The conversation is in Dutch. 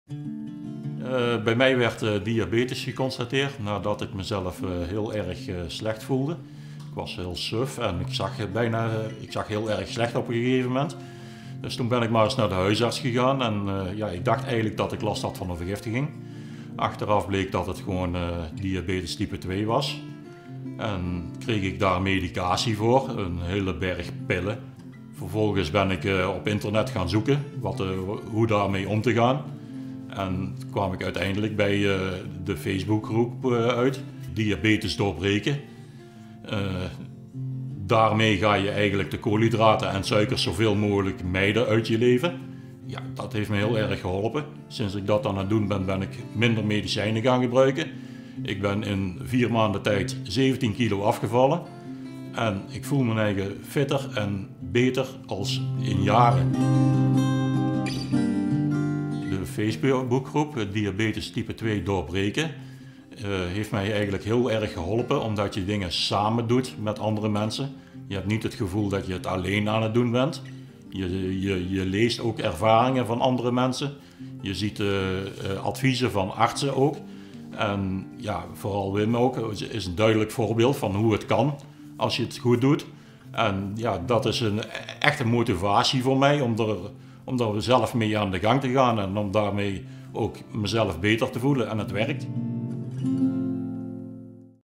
Bij mij werd diabetes geconstateerd nadat ik mezelf heel erg slecht voelde. Ik was heel suf en ik zag heel erg slecht op een gegeven moment. Dus toen ben ik maar eens naar de huisarts gegaan en ja, ik dacht eigenlijk dat ik last had van een vergiftiging. Achteraf bleek dat het gewoon diabetes type 2 was. En kreeg ik daar medicatie voor, een hele berg pillen. Vervolgens ben ik op internet gaan zoeken hoe daarmee om te gaan. En kwam ik uiteindelijk bij de Facebookgroep uit, Diabetes doorbreken. Daarmee ga je eigenlijk de koolhydraten en suikers zoveel mogelijk mijden uit je leven. Ja, dat heeft me heel erg geholpen. Sinds ik dat aan het doen ben, ben ik minder medicijnen gaan gebruiken. Ik ben in 4 maanden tijd 17 kilo afgevallen. En ik voel me eigen fitter en beter als in jaren. De Facebookgroep Diabetes type 2 doorbreken heeft mij eigenlijk heel erg geholpen, omdat je dingen samen doet met andere mensen. Je hebt niet het gevoel dat je het alleen aan het doen bent. Je leest ook ervaringen van andere mensen. Je ziet adviezen van artsen ook. En ja, vooral Wim ook is een duidelijk voorbeeld van hoe het kan als je het goed doet. En ja, dat is een echte motivatie voor mij om er zelf mee aan de gang te gaan en om daarmee ook mezelf beter te voelen. En het werkt.